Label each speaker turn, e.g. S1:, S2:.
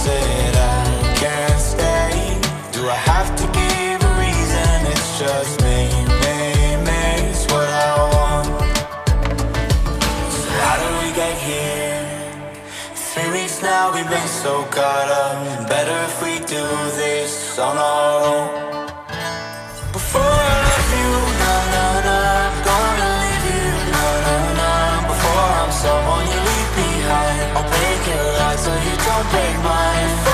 S1: that I can't stay? Do I have to give a reason? It's just me, it's what I want. So how did we get here? 3 weeks now, we've been so caught up. Better if we do this on our own. Before I love you, na na na, I'm gonna leave you, na na na. Before I'm someone you leave behind, I'll break your heart so you don't break mine.